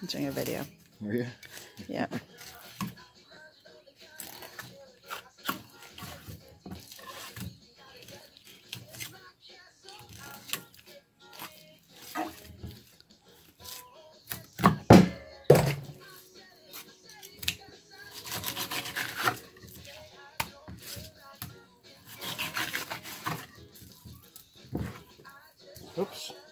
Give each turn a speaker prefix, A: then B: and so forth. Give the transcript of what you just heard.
A: I'm doing a video.
B: Were you?
A: Yeah.
B: Oops.